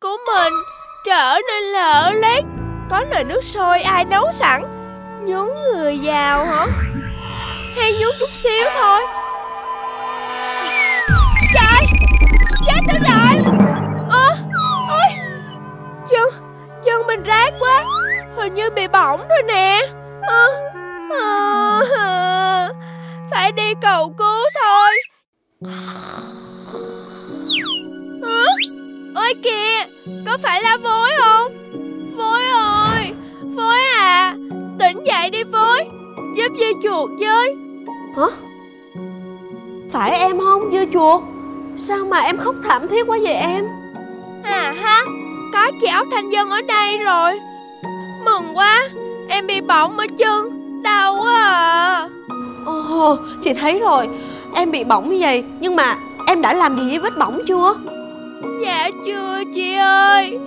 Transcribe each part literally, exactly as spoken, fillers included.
của mình trở nên lở loét. Có nồi nước sôi ai nấu sẵn, nhúng người vào hả? Hay nhúng chút xíu thôi? Trời, chết tôi rồi. Ơ, ôi, chân, chân mình rát quá. Hình như bị bỏng rồi nè. À, à, phải đi cầu cứu thôi. À, ôi kìa, có phải là Vối không? Vối ơi, Vối à, tỉnh dậy đi Vối, giúp dưa chuột với. Hả? Phải em không dưa chuột? Sao mà em khóc thảm thiết quá vậy em? À ha, có chị Ốc Thanh Dân ở đây rồi. Mừng quá, em bị bỏng ở chân, đau quá à. Ồ, chị thấy rồi, em bị bỏng như vậy. Nhưng mà em đã làm gì với vết bỏng chưa? Dạ chưa chị ơi.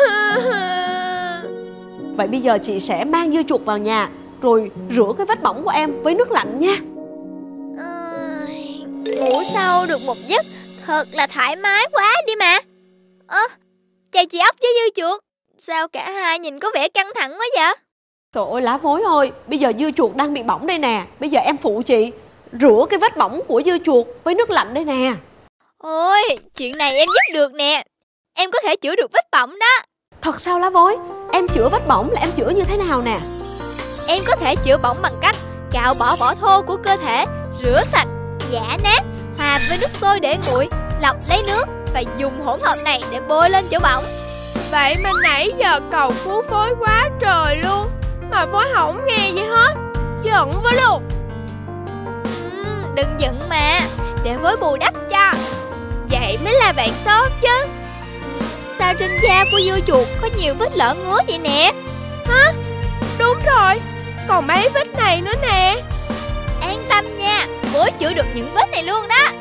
Vậy bây giờ chị sẽ mang dưa chuột vào nhà, rồi rửa cái vết bỏng của em với nước lạnh nha. À, ngủ sâu được một giấc thật là thoải mái quá đi mà. Ơ, à, chào chị Ốc với dưa chuột. Sao cả hai nhìn có vẻ căng thẳng quá vậy? Trời ơi Lá Vối ơi, bây giờ dưa chuột đang bị bỏng đây nè. Bây giờ em phụ chị rửa cái vết bỏng của dưa chuột với nước lạnh đây nè. Ôi, chuyện này em giúp được nè. Em có thể chữa được vết bỏng đó. Thật sao Lá Vối? Em chữa vết bỏng là em chữa như thế nào nè? Em có thể chữa bỏng bằng cách cạo bỏ vỏ thô của cơ thể, rửa sạch, giã nát, hòa với nước sôi để nguội, lọc lấy nước và dùng hỗn hợp này để bôi lên chỗ bỏng. Vậy mà nãy giờ cầu cứu Vối quá trời luôn, mà Vối không nghe gì hết. Giận với luôn. uhm, Đừng giận mà, để Vối bù đắp cho. Vậy mới là bạn tốt chứ. Sao trên da của dưa chuột có nhiều vết lở ngứa vậy nè? Hả? Đúng rồi, còn mấy vết này nữa nè. An tâm nha, Vối chữa được những vết này luôn đó.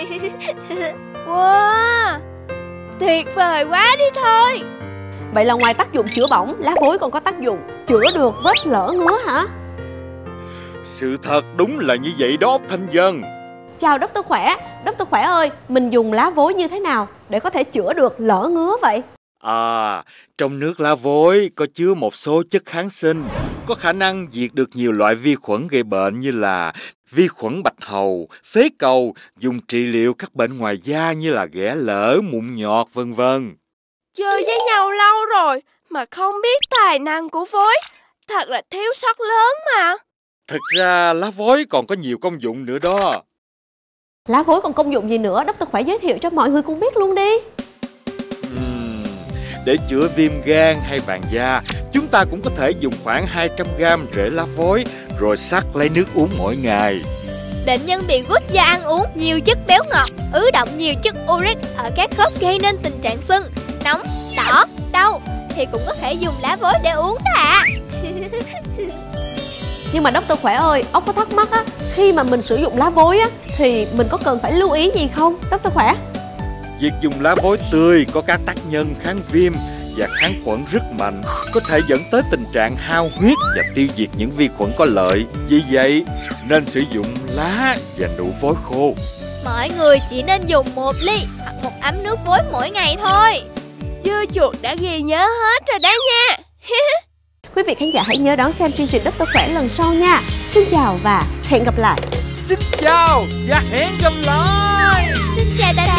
Wow, tuyệt vời quá đi thôi. Vậy là ngoài tác dụng chữa bỏng, Lá Vối còn có tác dụng chữa được vết lở ngứa hả? Sự thật đúng là như vậy đó Thanh Dân. Chào Doctor Khỏe. Doctor Khỏe ơi, mình dùng lá vối như thế nào để có thể chữa được lở ngứa vậy? À, trong nước lá vối có chứa một số chất kháng sinh có khả năng diệt được nhiều loại vi khuẩn gây bệnh như là vi khuẩn bạch hầu, phế cầu, dùng trị liệu các bệnh ngoài da như là ghẻ lở, mụn nhọt vân vân. Chơi với nhau lâu rồi mà không biết tài năng của Vối, thật là thiếu sót lớn mà. Thật ra lá vối còn có nhiều công dụng nữa đó. Lá vối còn công dụng gì nữa? Doctor Khỏe giới thiệu cho mọi người cùng biết luôn đi. uhm, Để chữa viêm gan hay vàng da, chúng ta cũng có thể dùng khoảng hai trăm gam rễ lá vối rồi sắc lấy nước uống mỗi ngày. Bệnh nhân bị gút do ăn uống nhiều chất béo ngọt, ứ động nhiều chất uric ở các khớp gây nên tình trạng sưng, nóng, đỏ, đau thì cũng có thể dùng lá vối để uống đó ạ. À. Nhưng mà Doctor Khỏe ơi, ốc có thắc mắc á, khi mà mình sử dụng lá vối á thì mình có cần phải lưu ý gì không Doctor Khỏe? Việc dùng lá vối tươi có các tác nhân kháng viêm và kháng khuẩn rất mạnh, có thể dẫn tới tình trạng hao huyết và tiêu diệt những vi khuẩn có lợi. Vì vậy nên sử dụng lá và nụ vối khô. Mọi người chỉ nên dùng một ly hoặc một ấm nước vối mỗi ngày thôi. Dưa chuột đã ghi nhớ hết rồi đó nha. Quý vị khán giả hãy nhớ đón xem chương trình Doctor Khỏe lần sau nha. Xin chào và hẹn gặp lại. Xin chào và hẹn gặp lại. Xin chào tất